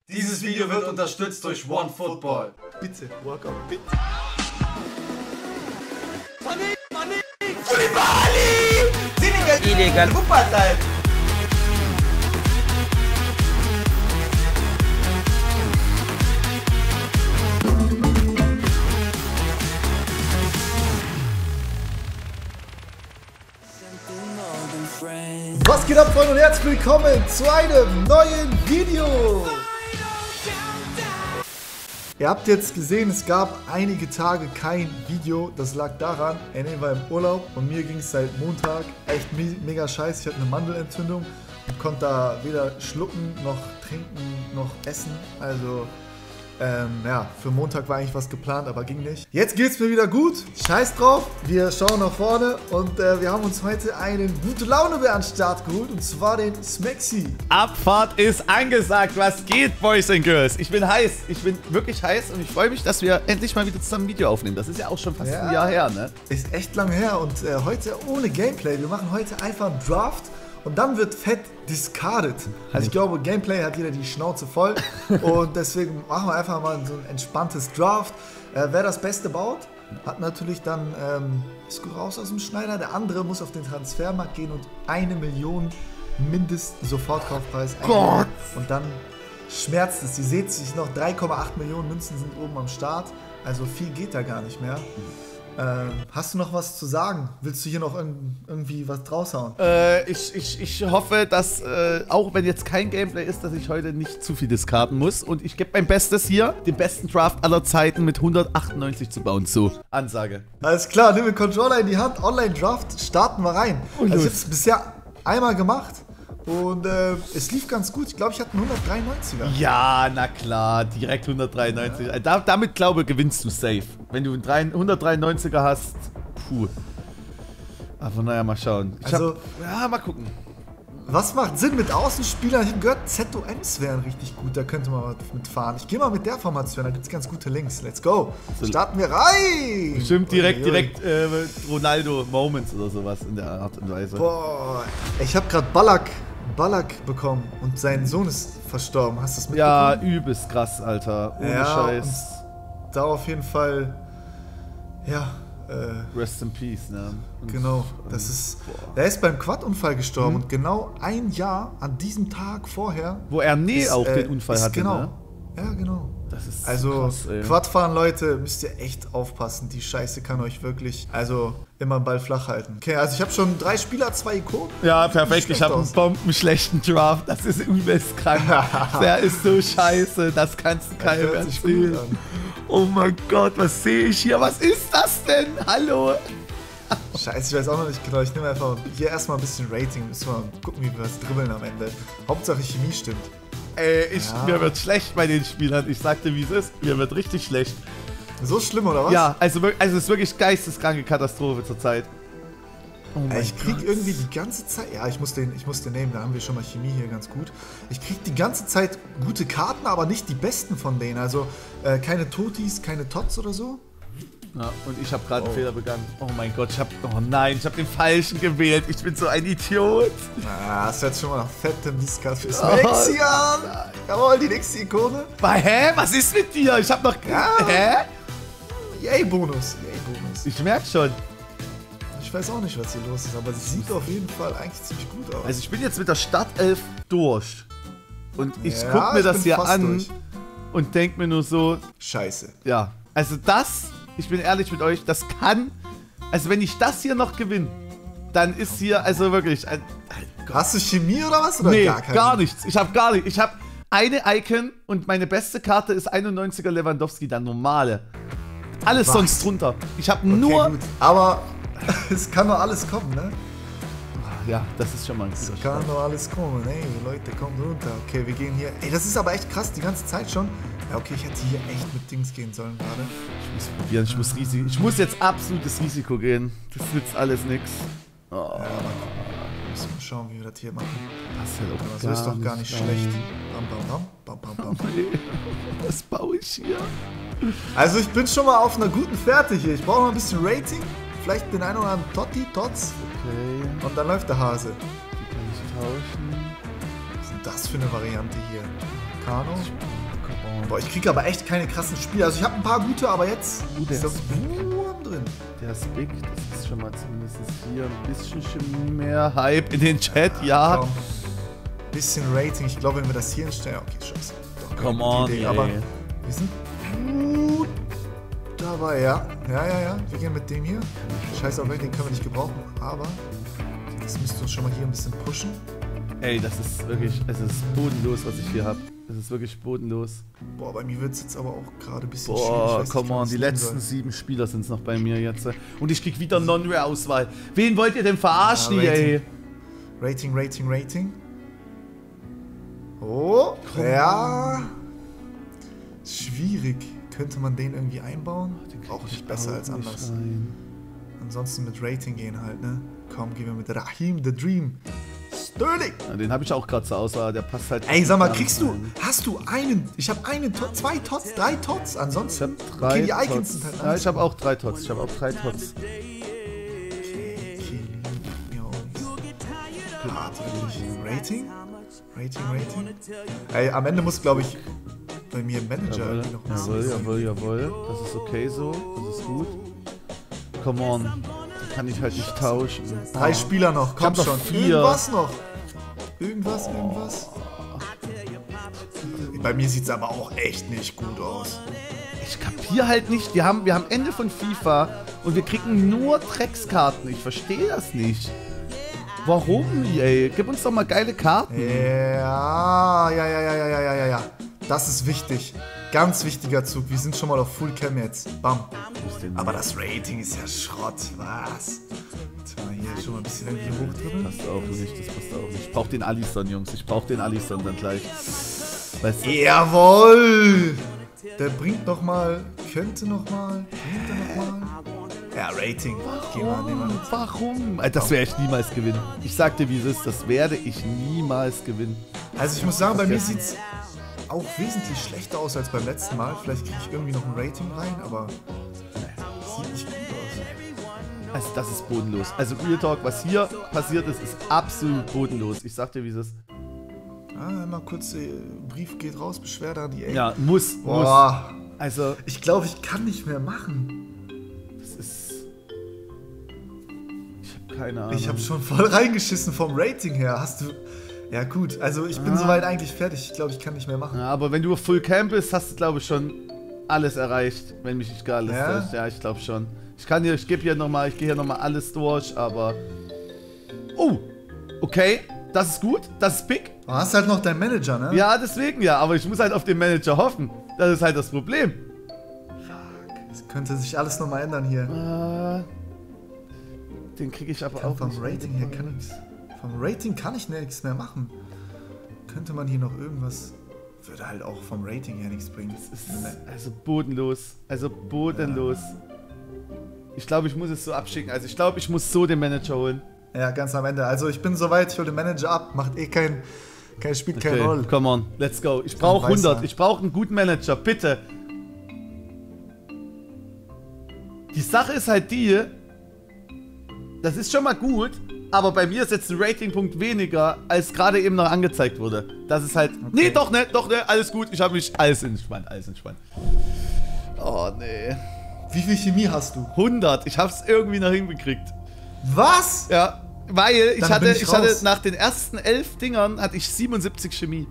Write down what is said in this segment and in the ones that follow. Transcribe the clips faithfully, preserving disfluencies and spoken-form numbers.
Dieses Video wird unterstützt durch OneFootball. Bitte, Workout, bitte. Mané, Mané, Koulibaly! Senegal, illegal, Wuppertal. Was geht ab, Freunde, und herzlich willkommen zu einem neuen Video. Ihr habt jetzt gesehen, es gab einige Tage kein Video. Das lag daran, Enne war im Urlaub und mir ging es seit Montag echt me mega scheiße. Ich hatte eine Mandelentzündung und konnte da weder schlucken, noch trinken, noch essen. Also, ähm, ja, für Montag war eigentlich was geplant, aber ging nicht. Jetzt geht's mir wieder gut. Scheiß drauf. Wir schauen nach vorne und äh, wir haben uns heute einen gute Laune an den Start geholt, und zwar den Smexy. Abfahrt ist angesagt. Was geht, Boys and Girls? Ich bin heiß. Ich bin wirklich heiß und ich freue mich, dass wir endlich mal wieder zusammen ein Video aufnehmen. Das ist ja auch schon fast ja, ein Jahr her, ne? Ist echt lang her und äh, heute ohne Gameplay. Wir machen heute einfach einen Draft. Und dann wird fett discarded. Also ich glaube, Gameplay hat jeder die Schnauze voll. Und deswegen machen wir einfach mal so ein entspanntes Draft. Äh, wer das Beste baut, hat natürlich dann ähm, ist raus aus dem Schneider. Der andere muss auf den Transfermarkt gehen und eine Million Mindest-Sofortkaufpreis eingeben. Und dann schmerzt es. Ihr seht sich noch, drei Komma acht Millionen Münzen sind oben am Start. Also viel geht da gar nicht mehr. Ähm, hast du noch was zu sagen? Willst du hier noch irgendwie was draushauen? Äh, ich, ich, ich hoffe, dass, äh, auch wenn jetzt kein Gameplay ist, dass ich heute nicht zu viel discarden muss. Und ich gebe mein Bestes hier, den besten Draft aller Zeiten mit hundertachtundneunzig zu bauen. So, Ansage. Alles klar, nimm den Controller in die Hand, Online-Draft, starten wir rein. Und also ich habe es bisher einmal gemacht und äh, es lief ganz gut. Ich glaube, ich hatte einen hundertdreiundneunziger. Ja, na klar, direkt hundertdreiundneunzig. Ja. Da, damit, glaube ich, gewinnst du safe. Wenn du einen hundertdreiundneunziger hast, puh. Aber naja, mal schauen. Ich also, hab, ja, mal gucken. Was macht Sinn mit Außenspielern? Ich habe gehört, Z O Ms wären richtig gut, da könnte man mitfahren. Ich gehe mal mit der Formation, da gibt es ganz gute Links. Let's go. Starten wir rein. Bestimmt direkt, direkt äh, Ronaldo-Moments oder sowas in der Art und Weise. Boah, ich habe gerade Ballack, Ballack bekommen und sein Sohn ist verstorben. Hast du das mitbekommen? Ja, übelst krass, Alter. Ohne ja, Scheiß. Da auf jeden Fall, ja. Äh, Rest in Peace, ne? Und, genau, das ist, er ist beim Quad-Unfall gestorben, mhm. Und genau ein Jahr an diesem Tag vorher, wo er nie ist, auch äh, den Unfall ist, hatte, genau. Ne? Ja, genau. Das ist also krass, ey. Quadfahren, Leute, müsst ihr echt aufpassen. Die Scheiße kann euch wirklich, also immer den Ball flach halten. Okay, also ich habe schon drei Spieler, zwei Ikonen. Ja, perfekt. Ich habe einen bombenschlechten Draft. Das ist übelst krank. Der ist so scheiße. Das kannst du keinem erzählen. Oh mein Gott, was sehe ich hier? Was ist das denn? Hallo? Scheiße, ich weiß auch noch nicht genau. Ich nehme einfach hier erstmal ein bisschen Rating. Müssen wir gucken, wie wir was dribbeln am Ende. Hauptsache Chemie stimmt. Ey, ich, ja. Mir wird schlecht bei den Spielern. Ich sagte, wie es ist. Mir wird richtig schlecht. So schlimm, oder was? Ja, also, also es ist wirklich geisteskranke Katastrophe zurzeit. Oh ich krieg Gott. irgendwie die ganze Zeit, ja, ich muss, den, ich muss den nehmen, da haben wir schon mal Chemie hier ganz gut. Ich krieg die ganze Zeit gute Karten, aber nicht die besten von denen. Also äh, keine Totis, keine Tots oder so. Ja, und ich habe gerade oh. einen Fehler begangen. Oh mein Gott, ich habe, oh nein, ich habe den falschen gewählt. Ich bin so ein Idiot. Na, das hört schon mal nach fettem Discard für Smexy an. Jawohl, die nächste Ikone. Hä? Was ist mit dir? Ich habe noch... Ja. Hä? Yay-Bonus, Yay-Bonus. Ich merke schon. Ich weiß auch nicht, was hier los ist, aber sie sieht auf jeden Fall eigentlich ziemlich gut aus. Also ich bin jetzt mit der Startelf durch. Und ich ja, guck mir ich das hier an durch. und denk mir nur so... Scheiße. Ja, also das... Ich bin ehrlich mit euch, das kann, also wenn ich das hier noch gewinne, dann ist hier, also wirklich, ein, ein hast du Chemie oder was? Oder nee, gar, gar nichts. Ich habe gar nichts. Ich habe eine Icon und meine beste Karte ist einundneunziger Lewandowski, der normale. Alles was? Sonst drunter. Ich habe okay, nur... Gut. Aber es kann doch alles kommen, ne? Ja, das ist schon mal ein Es kann doch alles kommen. Ey, Leute, kommt runter. Okay, wir gehen hier... Ey, das ist aber echt krass, die ganze Zeit schon. Ja, okay, ich hätte hier echt mit Dings gehen sollen gerade. Ich muss probieren, ich muss Risiko... Ich muss jetzt absolutes Risiko gehen. Das nützt alles nix. Oh. Ja, aber müssen wir schauen, wie wir das hier machen. Das ist, halt auch das ist doch gar nicht sein. schlecht. Bam, bam, bam, bam, bam, bam. Was baue ich hier? Also ich bin schon mal auf einer guten Fährte hier. Ich brauche noch ein bisschen Rating. Vielleicht den einen oder anderen Totti, Tots. Okay. Und dann läuft der Hase. Die kann ich tauschen. Was ist denn das für eine Variante hier? Kano? Boah, ich kriege aber echt keine krassen Spiele. Also ich habe ein paar gute, aber jetzt Uh, der ist das ist Wurm drin. Der ist big, das ist schon mal zumindest hier ein bisschen mehr Hype in den Chat, ja. Komm. Bisschen Rating. Ich glaube, wenn wir das hier hinstellen. Okay, scheiße. Doch, Come gute on, Idee, ey. aber wir sind gut dabei, ja. Ja, ja, ja. Wir gehen mit dem hier. Scheiße, auf den können wir nicht gebrauchen, aber das müsste uns schon mal hier ein bisschen pushen. Ey, das ist wirklich, es ist bodenlos, was ich hier habe. Es ist wirklich bodenlos. Boah, bei mir wird es jetzt aber auch gerade ein bisschen Boah, schwierig. Ich weiß nicht, come on, was die ich tun letzten soll. sieben Spieler sind es noch bei mir jetzt. Und ich krieg wieder Non-Rare-Auswahl. Wen wollt ihr denn verarschen, Ja, hier, Rating. ey? Rating, Rating, Rating. Oh, ja. Schwierig. Könnte man den irgendwie einbauen? Auch nicht besser als anders. Rein. Ansonsten mit Rating gehen halt, ne? Komm, gehen wir mit Raheem the Dream. Sterling! Ja, den habe ich auch gerade zur Auswahl, der passt halt. Ey, sag mal, gar nicht kriegst du, rein. hast du einen, ich habe einen, Tot, zwei Tots, drei Tots, Ich ansonsten, habe drei okay, die Icons Tots. sind halt Ja, anders. ich habe auch drei Tots. Ich habe auch drei Tots. Okay, jo. Hart, wirklich. Rating? Rating, Rating? Ey, am Ende muss, glaube ich, bei mir im Manager Jawohl, irgendwie noch ein jawohl, bisschen- jawohl, jawohl. Das ist okay so. Das ist gut. Come on. Die kann ich halt nicht tauschen. Drei Spieler noch, komm hab noch schon. vier. Irgendwas noch. Irgendwas, irgendwas. Bei mir sieht es aber auch echt nicht gut aus. Ich kapier halt nicht. Wir haben, wir haben Ende von FIFA und wir kriegen nur Dreckskarten. Ich verstehe das nicht. Warum, ey? Gib uns doch mal geile Karten. Ja, ja, ja, ja, ja, ja, ja, ja, ja. Das ist wichtig. Ganz wichtiger Zug. Wir sind schon mal auf Full Cam jetzt. Bam. Aber das Rating ist ja Schrott. Was? Jetzt mal hier schon mal ein bisschen irgendwie hochdrücken. Passt auch nicht, das passt auch nicht. Ich brauch den Alisson, Jungs. Ich brauch den Alisson dann gleich. Weißt du? Jawohl! Der bringt noch mal, könnte noch mal, bringt er noch mal. Ja, Rating. Geh mal, nehmen wir mit. Warum? Alter, das werde ich niemals gewinnen. Ich sag dir, wie es ist. Das werde ich niemals gewinnen. Also ich muss sagen, bei mir sieht es auch wesentlich schlechter aus als beim letzten Mal. Vielleicht kriege ich irgendwie noch ein Rating rein, aber sieht nicht gut aus. Also das ist bodenlos. Also Real Talk, was hier passiert ist, ist absolut bodenlos. Ich sag dir, wie es ist. Ah, mal kurz, äh, Brief geht raus, Beschwerde an die A. Ja, muss, muss. Boah. Also, Ich glaube, ich kann nicht mehr machen. das ist... Ich habe keine Ahnung. Ich habe schon voll reingeschissen vom Rating her. Hast du... Ja gut, also ich bin Ah. soweit eigentlich fertig. Ich glaube, ich kann nicht mehr machen. Ja, aber wenn du auf Full Camp bist, hast du, glaube ich, schon alles erreicht, wenn mich nicht gar alles Ja? täuscht. Ja, ich glaube schon. Ich kann hier, ich gebe hier nochmal, ich gehe hier nochmal alles durch, aber... Oh, okay, das ist gut, das ist big. Du hast halt noch deinen Manager, ne? Ja, deswegen ja, aber ich muss halt auf den Manager hoffen. Das ist halt das Problem. Das könnte sich alles nochmal ändern hier. Äh, den kriege ich aber Kann auch vom nicht. Rating her kann ich, vom Rating kann ich nichts mehr machen. Könnte man hier noch irgendwas... Würde halt auch vom Rating her nichts bringen. Das ist also bodenlos. Also bodenlos. Ich glaube, ich muss es so abschicken. Also ich glaube, ich muss so den Manager holen. Ja, ganz am Ende. Also ich bin soweit, ich hole den Manager ab. Macht eh kein... kein spielt keine Okay, Rolle. come on, let's go. Ich brauche Weißer. hundert. Ich brauche einen guten Manager, bitte. Die Sache ist halt die, das ist schon mal gut, aber bei mir ist jetzt ein Ratingpunkt weniger, als gerade eben noch angezeigt wurde. Das ist halt... Nee, doch ne, doch ne, alles gut. Ich habe mich... Alles entspannt, alles entspannt. Oh, nee. Wie viel Chemie hast du? hundert. Ich hab's irgendwie noch hingekriegt. Was? Ja, weil ich Dann hatte, bin ich, ich hatte raus. nach den ersten elf Dingern hatte ich siebenundsiebzig Chemie.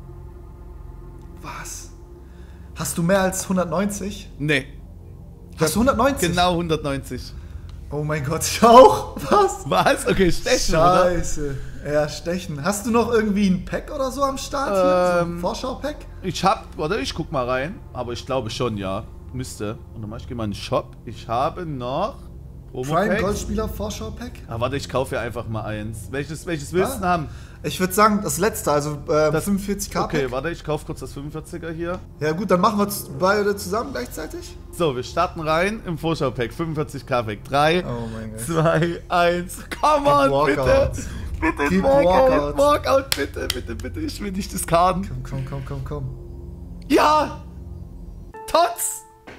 Was? Hast du mehr als hundertneunzig? Nee, Hast du hundertneunzig? genau hundertneunzig. Oh mein Gott, ich auch. Was? Was? Okay, stechen, oder? Scheiße. Ja, stechen. Hast du noch irgendwie ein Pack oder so am Start hier? So ein Ähm, Vorschau-Pack? Ich hab, oder ich guck mal rein, aber ich glaube schon, ja. Müsste. Und dann ich gehe mal in den Shop. Ich habe noch Prime Promo-Packs. Goldspieler Vorschau-Pack? Ah, warte, ich kaufe ja einfach mal eins. Welches, welches willst du Ah. haben? Ich würde sagen, das letzte, also äh, Das- fünfundvierzig K. Okay, Pack. warte, ich kaufe kurz das fünfundvierziger hier. Ja gut, dann machen wir es beide zusammen gleichzeitig. So, wir starten rein im Vorschau-Pack. fünfundvierzig K Pack. drei, Oh mein Gott. zwei, eins. Come on, Walkout. bitte. Bitte, Keep Walkout. Walkout. Walkout, bitte, bitte, bitte. Ich will nicht diskarden. Komm, komm, komm, komm, komm. Ja! Tots!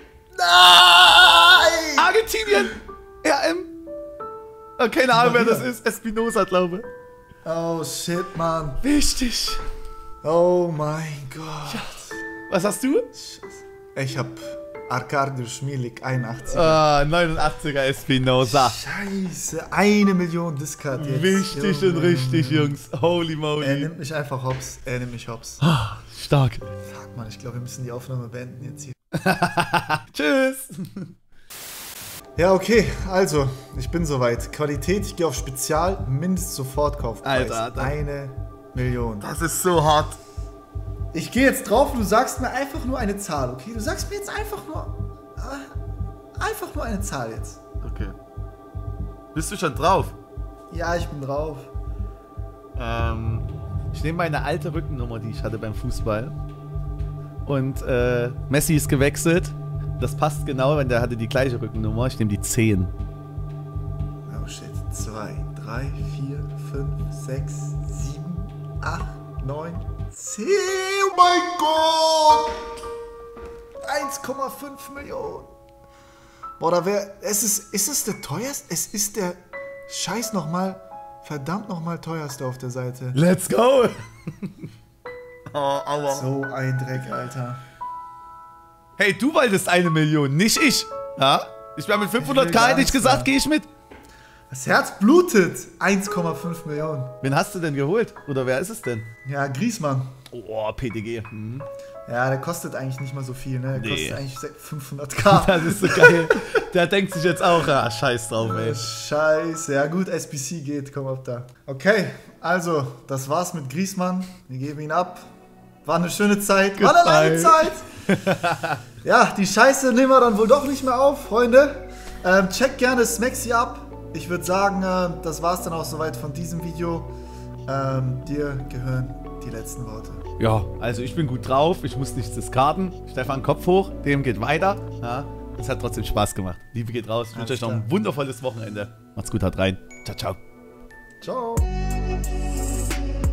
Nein! Argentinien! R M! Oh, keine Ahnung, wer hier. das ist. Espinosa, glaube ich. Oh shit, Mann. Wichtig. Oh mein Gott. Was hast du? Ich hab Arkadiusz Milik, einundachtzig. Ah, neunundachtziger Espinosa. Scheiße, eine Million Discard jetzt. Wichtig Junge. und richtig, Jungs. Holy Er moly. nimmt mich einfach hops. Er nimmt mich hops. Ah, stark. Fuck, Mann, ich glaube, wir müssen die Aufnahme beenden jetzt hier. Tschüss. Ja, okay, also, ich bin soweit. Qualität, ich gehe auf Spezial, Mindest Sofortkaufpreis. Alter, Alter. Eine Million. Das ist so hart. Ich gehe jetzt drauf und du sagst mir einfach nur eine Zahl, okay? Du sagst mir jetzt einfach nur... äh, Einfach nur eine Zahl jetzt. Okay. Bist du schon drauf? Ja, ich bin drauf. Ähm, ich nehme meine alte Rückennummer, die ich hatte beim Fußball. Und äh, Messi ist gewechselt. Das passt genau, wenn der hatte die gleiche Rückennummer. Ich nehme die zehn. Oh shit. zwei, drei, vier, fünf, sechs, sieben, acht, neun, zehn. Oh mein Gott! eins Komma fünf Millionen. Boah, da wäre... Es ist... Ist es der teuerste? Es ist der... Scheiß nochmal... Verdammt nochmal teuerste auf der Seite. Let's go! Oh, aua. So ein Dreck, Alter. Hey, du wolltest eine Million, nicht ich. Ja? Ich war mit fünfhunderttausend, gar hätte ich nichts gesagt, mehr. gehe ich mit. Das Herz blutet. eins Komma fünf Millionen. Wen hast du denn geholt? Oder wer ist es denn? Ja, Griezmann. Oh, P D G. Mhm. Ja, der kostet eigentlich nicht mal so viel, ne? Der Nee. kostet eigentlich fünfhunderttausend. Das ist so geil. Der denkt sich jetzt auch, ah, scheiß drauf, ey. Scheiße. Ja gut, S B C geht, komm ab da. Okay, also, das war's mit Griezmann. Wir geben ihn ab. War eine schöne Zeit. War eine lange Zeit. Ja, die Scheiße nehmen wir dann wohl doch nicht mehr auf, Freunde. Ähm, checkt gerne Smexy ab. Ich würde sagen, äh, das war's dann auch soweit von diesem Video. Ähm, dir gehören die letzten Worte. Ja, also ich bin gut drauf, ich muss nichts diskarden. Stefan, Kopf hoch, dem geht weiter. Ja, es hat trotzdem Spaß gemacht. Liebe geht raus, ich wünsche euch noch ein wundervolles Wochenende. Macht's gut, haut rein. Ciao, ciao. Ciao.